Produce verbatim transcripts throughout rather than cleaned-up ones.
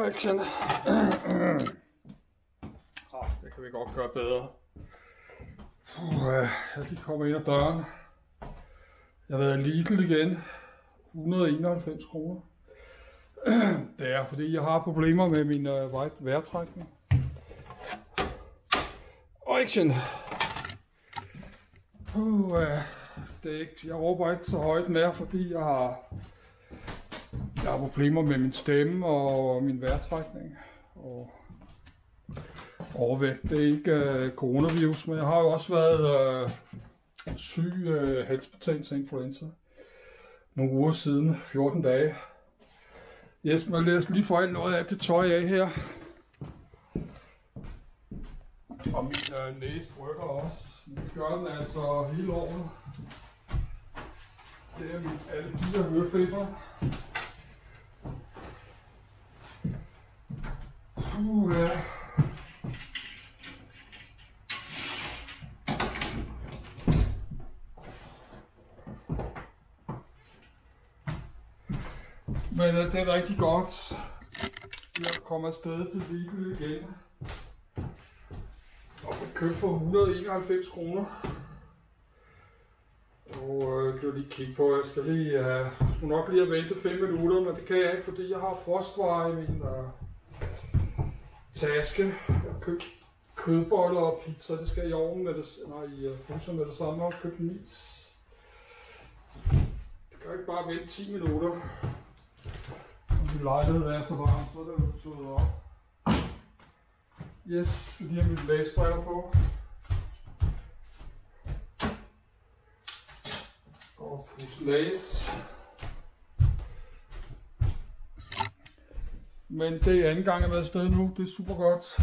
action. Ah, det kan vi godt gøre bedre. Uh, jeg lige kommer ind ad døren. Jeg har været Lidl igen. et hundrede og enoghalvfems kroner. Det er fordi jeg har problemer med min uh, vejrtrækning. Action. Uh, det er ikke, jeg råber ikke så højt den er, fordi jeg har, jeg har problemer med min stemme og min vejrtrækning og overvægt. Det er ikke uh, coronavirus, men jeg har jo også været uh, syg uh, halsbetændelse influenza nogle uger siden, fjorten dage. Yes, men lad os lige få alt noget af det tøj af her. Og min uh, næse rykker også. Det gør den altså hele året. Det er min allergi og hørefeber. Uh, ja. Men uh, det er rigtig godt. Jeg kommer afsted til Lidl igen. Og får købt for et hundrede og enoghalvfems kroner. Og øh, kan jeg lige kigge på, jeg skal lige, øh, jeg skulle nok lige have ventet fem minutter, men det kan jeg ikke, fordi jeg har frostvarer i min øh, taske. Jeg har købt kødboller og pizza, det skal i ovnen med det, nej, i øh, fryseren med det samme. Jeg har også købt en is. Det kan ikke bare vente ti minutter. Om min lejlighed er så varm, så er det jo betydet op. Yes, lige har mit læsbriller på. Og pus læs. Men det er anden gang jeg har været afsted nu, det er super godt.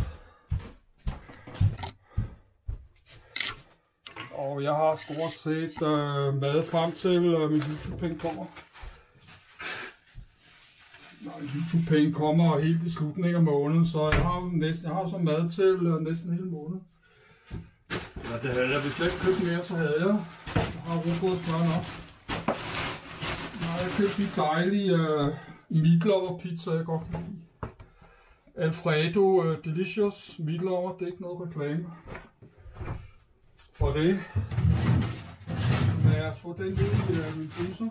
Og jeg har stort set øh, mad frem til øh, min YouTube-penge kommer. Når YouTube-penge kommer helt i slutningen af måneden, så jeg har næsten, jeg har så mad til uh, næsten hele måneden. Ja, det havde jeg. Hvis jeg ikke købte mere, så havde jeg. Jeg har rugbrødsmør nok. Nu har jeg købt de dejlige uh, meatloaf pizza, jeg godt kan lide. Alfredo uh, Delicious meatloaf, det er ikke noget reklame for det. Lad os få den ned i uh, min fryser.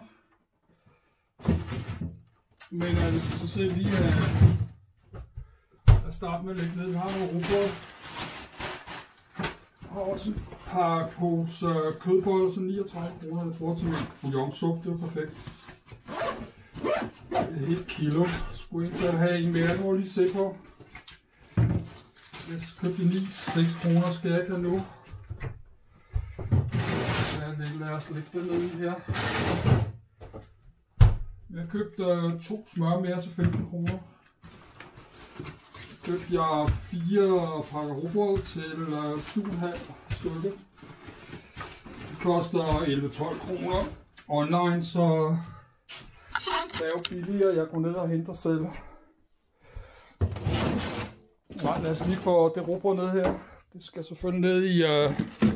Men uh, hvis vi så ser lige uh, at starte med at lægge ned, vi har nogle rugbrød. Jeg har også et par pose uh, kødboller, så niogtredive kroner, jeg bruger til min bouillonsuppe, det er perfekt. Et helt kilo. Skulle ikke have en mere, nu må lige se på. Jeg købte ni, seks kroner skal jeg ikke have nu. Lad os lægge det ned i her. Jeg købte uh, to smør mere til femten kroner. Så købte jeg fire pakker rugbrød til uh, syv komma fem stykker. Det koster elleve til tolv kroner online, så det er jo billigere. Jeg går ned og henter selv. Nej, lad os lige få det rugbrød ned her. Det skal selvfølgelig ned i, uh,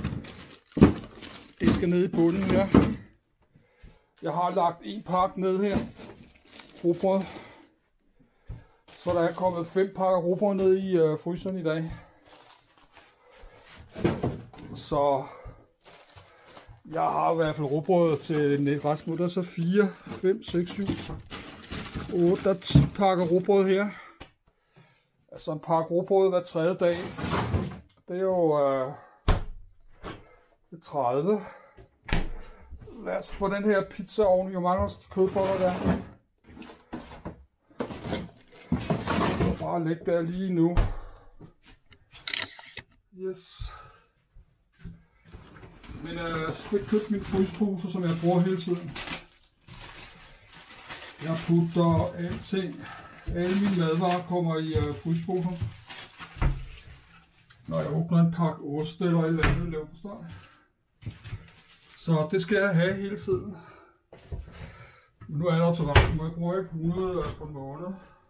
det skal ned i bunden her. Jeg har lagt en pakke ned her, rugbrød. Så der er kommet fem pakker rugbrød ned i øh, fryseren i dag. Så jeg har i hvert fald rugbrød til resten nu. Der er så fire, fem, seks, syv, otte, der er ti pakker rugbrød her. Altså en pakke rugbrød hver tredje dag. Det er jo øh, det er tredive. Lad os få den her pizza oven i. Hvor mange kødboller der er. Bare læg der lige nu. Yes. Men øh, jeg skal ikke købe min frysposer, som jeg bruger hele tiden. Jeg putter alting. Alle mine madvarer kommer i øh, frysposer. Når jeg åbner en pakke ost eller et eller andet leverpostej. Så det skal jeg have hele tiden. Nu er der til resten, jeg bruger ikke hundrede på en måned.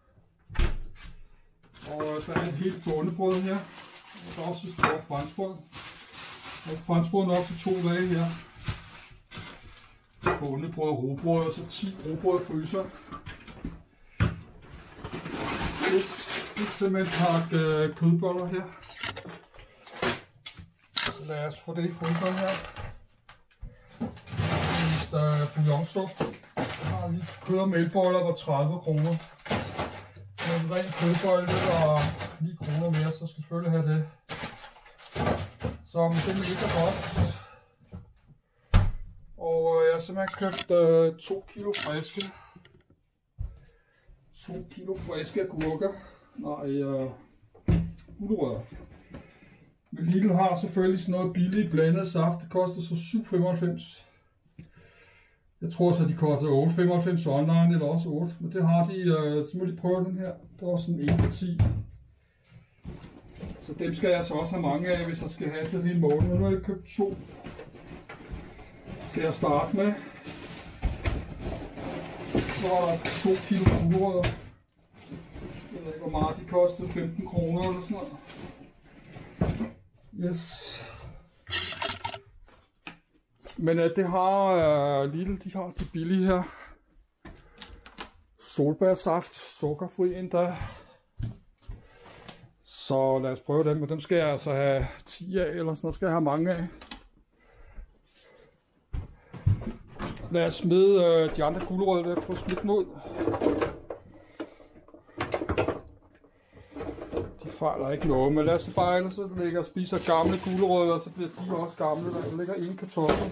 Og der er et helt bondebrød her. Og der er også et stort franskbrød. Og franskbrød nok til to dage her. Bondebrød og rugbrød, og så ti rugbrød i fryseren. Yes. simpelthen pakke øh, kødboller her. Lad os få det i fryseren her. Der er bouillonsuppe. Jeg har lige kød- og mælboller på tredive kroner. En ren kødbolle og ni kroner mere, så skal jeg selvfølgelig have det. Så det ligger godt. Og jeg har simpelthen købt øh, to kilo friske. to kilo friske agurker. Nej, øh, gulerødder. Men Lidl har selvfølgelig sådan noget billigt blandet saft. Det koster så syv femoghalvfems. Jeg tror så, de koster otte femoghalvfems online, eller også otte. Men det har de, øh, så må de prøve den her. Der er sådan en til ti. Så dem skal jeg så også have mange af, hvis jeg skal have til hele måneden. Men nu har jeg købt to til at starte med. Så er der to kilo gulerødder. Jeg ved ikke, hvor meget de kostede. femten kroner eller sådan noget. Yes. Men uh, det har uh, Lidl, de har de billige her. Solbærsaft, sukkerfri endda. Så lad os prøve dem, og dem skal jeg altså have ti af, eller sådan noget skal jeg have mange af. Lad os smide uh, de andre gulerødder ved at få smidt dem ud. De fejler ikke noget, men lad os bare ellers ligge og spiser gamle gulerødder, så bliver de også gamle. Der ligger en kartoffel.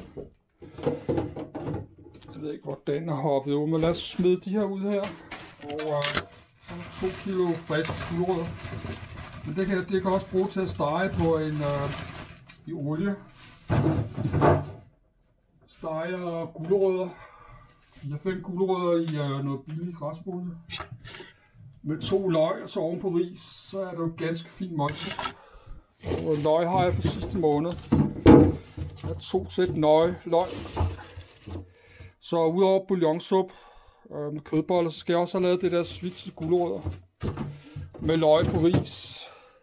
Jeg ved ikke, hvor den er hoppet ud, men lad os smide de her ud her. Og uh, to kilo friske gulerødder. Men det kan, det kan også bruge til at stege på en uh, i olie. Steger gulerødder. fire fem gulerødder i uh, noget billig græsolie. Med to løg og så oven på ris, så er det jo ganske fint måltid. Og løg har jeg for sidste måned. Jeg har to sæt løg, løg. Så udover bouillonsuppe øh, med kødboller, så skal jeg også have lavet det der svitse gulerødder. Med løg på ris.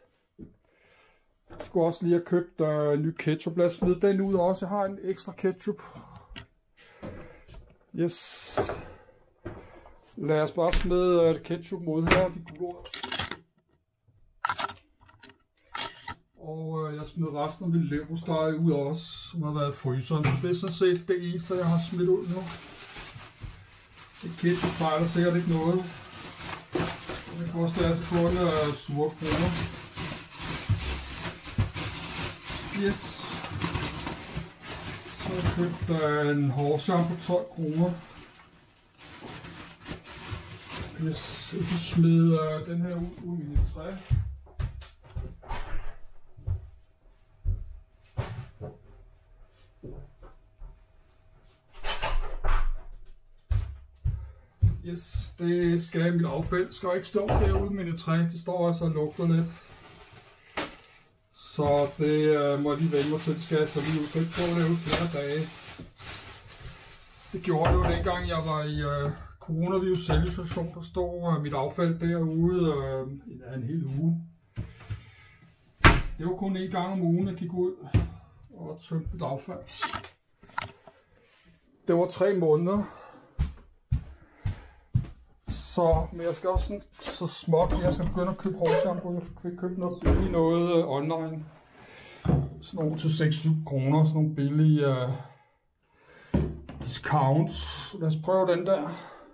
Jeg skulle også lige have købt øh, en ny ketchup. Lad os smide den ud også. Jeg har en ekstra ketchup. Yes. Lad os bare smide uh, ketchup mod her, de gulerødder. Og uh, jeg smider resten af min leverpostej ud også, som har været i fryseren. Det er sådan set det eneste, jeg har smidt ud nu. Det ketchup fejler sikkert ikke noget. Det koster altså kun uh, sure kroner. Yes. Så har jeg købt uh, en hårsham på tolv kroner. Yes, jeg kan smide uh, den her ud, ud i mit træ. Yes, det skal mit affald. Det skal ikke stå derude med et træ. Det står altså og lugter lidt. Så det uh, må jeg lige vende mig til. Det skal jeg så lige ud. Jeg prøve at lave flere dage. Det gjorde det jo dengang jeg var i uh, coronavirus selvisolation, der står uh, mit affald derude uh, en hel uge. Det var kun en gang om ugen, jeg gik ud og tømte mit affald. Det var tre måneder. Så, men jeg skal også sådan, så småt, jeg skal begynde at købe hårshampoo. Jeg fik købt noget billigt noget uh, online. Sådan nogle til seks syv kroner, sådan nogle billige uh, discounts. Lad os prøve den der.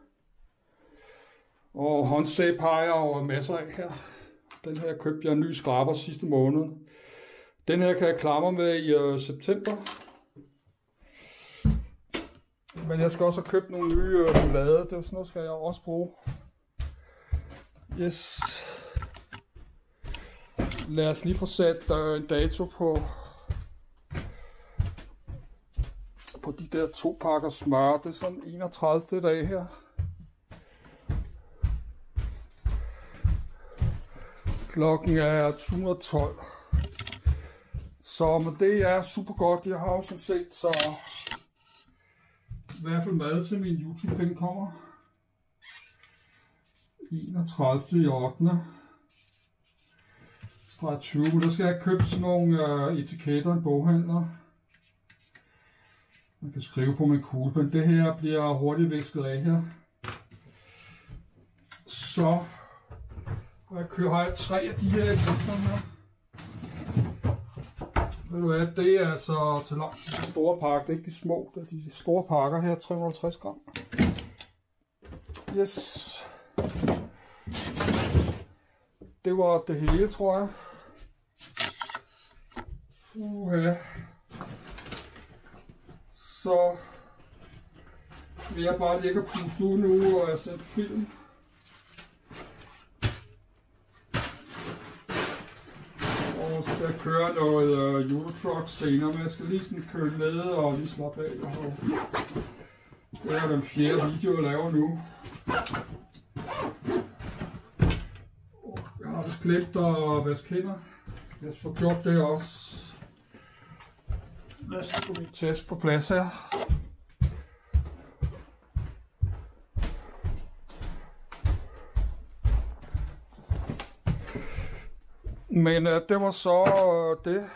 Og håndsæbe har jeg jo masser af her. Den her købte jeg en ny skraber sidste måned. Den her kan jeg klare mig med i uh, september. Men jeg skal også have købt nogle nye uh, blade. Det er sådan noget, skal jeg også bruge. Yes. Lad os lige få sat uh, en dato på på de der to pakker smør. Det er sådan enogtredivte dag her. Klokken er to og tolv. Så men det er super godt. Jeg har jo sådan set så i hvert fald mad til min YouTube, den kommer enogtredivte i ottende Fra tyve. Der skal jeg købe sådan nogle uh, etiketter i boghandler. Man kan skrive på min kuglepen. Det her bliver hurtigt visket af her. Så Og jeg kører, har jeg tre af de her i fryseren her. Ved du hvad, det er altså til langt til de store pakker, det er ikke de små, det er de store pakker her, tre hundrede og halvtreds gram. Yes. Det var det hele, tror jeg. Uha. Så vil jeg bare ligge og puste ud nu, og jeg sætter film. Og så skal jeg køre noget uh, Eurotruck senere, men jeg skal lige sådan køre ned og lige slappe af. Og det er den fjerde video, jeg laver nu. Jeg har vist glemt at vaske hænder. Jeg får gjort det også. Lad os få min test på plads her. Men uh, det var så uh, det.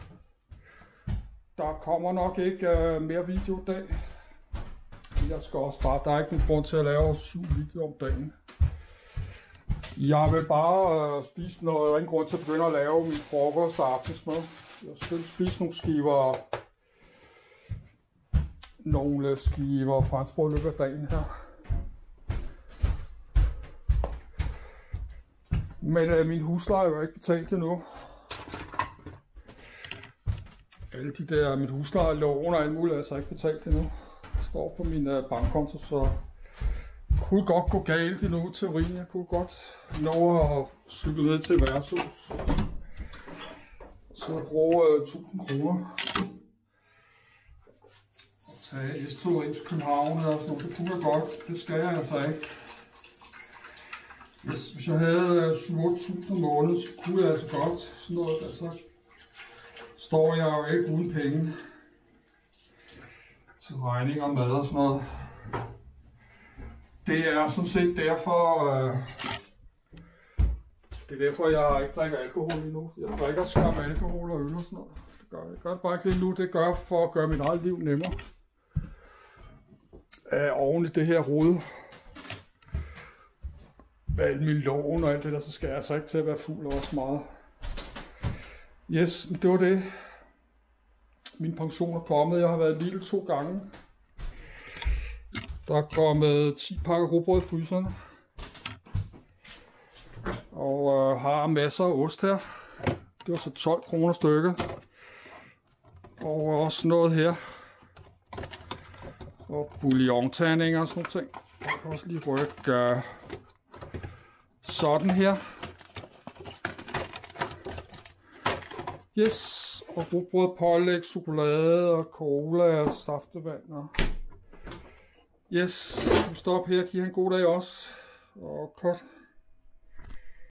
Der kommer nok ikke uh, mere video i dag. Jeg skal også bare, der er ikke nogen grund til at lave syv videoer om dagen. Jeg vil bare uh, spise noget, der er ingen grund til at begynde at lave min frokost og aftensmad. Jeg skal spise nogle skiver, nogle skiver franskbrød i løbet af dagen her. Men øh, min husleje er jo ikke betalt endnu. Alle de der, mit huslejelån og alt muligt er altså ikke betalt endnu. Det står på min øh, bankkonto, så kunne godt gå galt endnu teorien. Jeg kunne godt nå at cykle ned til værtshus. Så bruge øh, tusind kroner. Og tage S to ind til København og sådan noget. Det kunne jeg godt. Det skal jeg altså ikke. Hvis, hvis jeg havde syv otte tusind om måneden, så kunne jeg altså godt sådan noget, altså står jeg jo ikke uden penge til regninger og mad og sådan noget. Det er sådan set derfor, øh, det er derfor, jeg ikke drikker alkohol lige nu. Jeg drikker skam alkohol og øl og sådan noget. Det gør jeg gør det bare ikke lige nu, det gør jeg for at gøre mit eget liv nemmere. Øh, oven i det her rode. Med alle mine lån og alt det der, så skal jeg altså ikke til at være fuld og også meget. Yes, det var det. Min pension er kommet. Jeg har været lille to gange. Der er kommet ti pakker rugbrød i fryseren. Og øh, har masser af ost her. Det var så tolv kroner stykket. Og også noget her. Og bouillonterninger og sådan noget ting. Jeg kan også lige rykke øh, sådan her. Yes. Og rugbrød, pålæg, chokolade og cola og saftevand. Og yes. Vi stopper her. Giv en god dag også. Og cut.